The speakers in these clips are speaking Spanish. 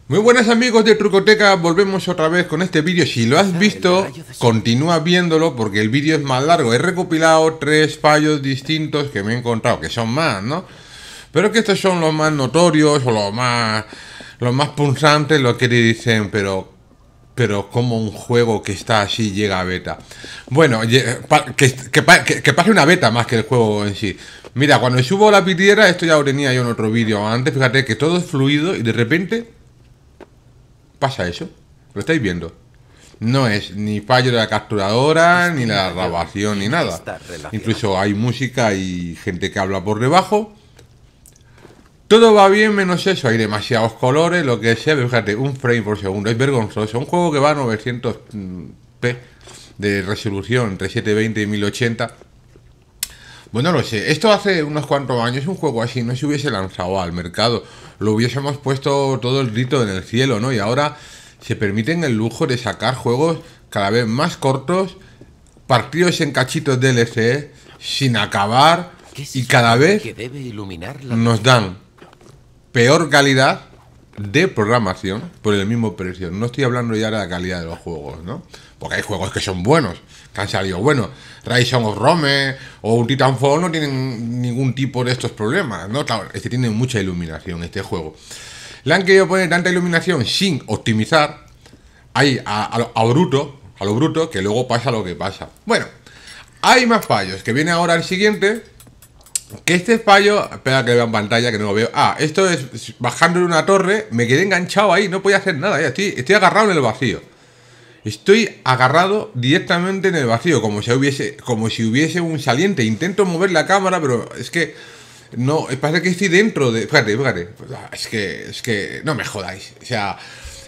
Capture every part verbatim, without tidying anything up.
Muy buenas amigos de Trucoteca, volvemos otra vez con este vídeo. Si lo has visto, continúa viéndolo porque el vídeo es más largo. He recopilado tres fallos distintos que me he encontrado, que son más, ¿no? Pero que estos son los más notorios o los más los más punzantes, los que dicen, pero pero como un juego que está así llega a beta. Bueno, que, que, que, que pase una beta más que el juego en sí. Mira, cuando subo la pitiera, esto ya lo tenía yo en otro vídeo antes, fíjate que todo es fluido y de repente pasa eso. Lo estáis viendo. No es ni fallo de la capturadora, ni la grabación, ni nada. Incluso hay música y gente que habla por debajo. Todo va bien menos eso, hay demasiados colores, lo que sea, fíjate, un frame por segundo, es vergonzoso. Un juego que va a novecientos p de resolución, entre setecientos veinte y mil ochenta. Bueno, no lo sé, esto hace unos cuantos años, un juego así no se hubiese lanzado al mercado, lo hubiésemos puesto todo el grito en el cielo, ¿no? Y ahora se permiten el lujo de sacar juegos cada vez más cortos, partidos en cachitos de D L C, sin acabar, y cada vez nos dan peor calidad de programación por el mismo precio. No estoy hablando ya de la calidad de los juegos, ¿no? Porque hay juegos que son buenos, que han salido buenos. Rise of Rome o un Titanfall no tienen ningún tipo de estos problemas, ¿no? Claro, este tiene mucha iluminación, este juego. Le han querido poner tanta iluminación sin optimizar, ahí a, a, lo, a bruto, a lo bruto, que luego pasa lo que pasa. Bueno, hay más fallos, que viene ahora el siguiente. Que este fallo, espera que lo vea en pantalla, que no lo veo. Ah, esto es bajando de una torre, me quedé enganchado ahí, no podía hacer nada, ya estoy, estoy agarrado en el vacío. Estoy agarrado directamente en el vacío, como si hubiese, como si hubiese un saliente. Intento mover la cámara, pero es que no, parece que estoy dentro de. Fíjate, fíjate. Es que, es que no me jodáis. O sea,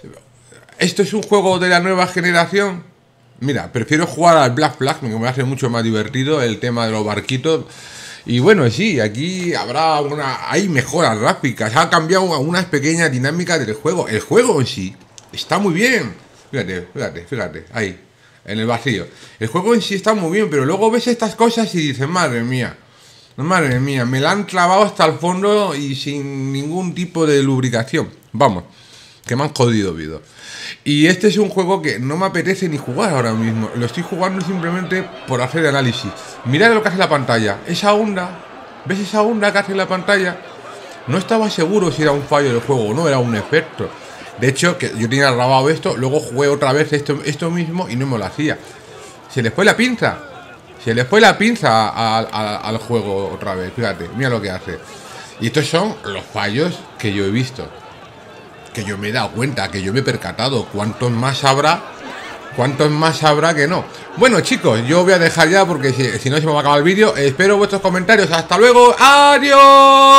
esto es un juego de la nueva generación. Mira, prefiero jugar al Black Flag, que me hace mucho más divertido el tema de los barquitos. Y bueno, sí, aquí habrá una... hay mejoras gráficas, ha cambiado algunas pequeñas dinámicas del juego. El juego en sí está muy bien. Fíjate, fíjate, fíjate, ahí, en el vacío. El juego en sí está muy bien, pero luego ves estas cosas y dices, madre mía, madre mía, me la han clavado hasta el fondo y sin ningún tipo de lubricación. Vamos, que me han jodido vida. Y este es un juego que no me apetece ni jugar ahora mismo. Lo estoy jugando simplemente por hacer análisis. Mirad lo que hace la pantalla. Esa onda, ¿ves esa onda que hace la pantalla? No estaba seguro si era un fallo del juego o no, era un efecto. De hecho, que yo tenía grabado esto, luego jugué otra vez esto, esto mismo y no me lo hacía. Se le fue la pinza. Se le fue la pinza a, a, al juego otra vez. Fíjate, mira lo que hace. Y estos son los fallos que yo he visto. Que yo me he dado cuenta, que yo me he percatado. ¿Cuántos más habrá? ¿Cuántos más habrá que no? Bueno, chicos, yo voy a dejar ya porque si, si no se me va a acabar el vídeo. Espero vuestros comentarios. ¡Hasta luego! ¡Adiós!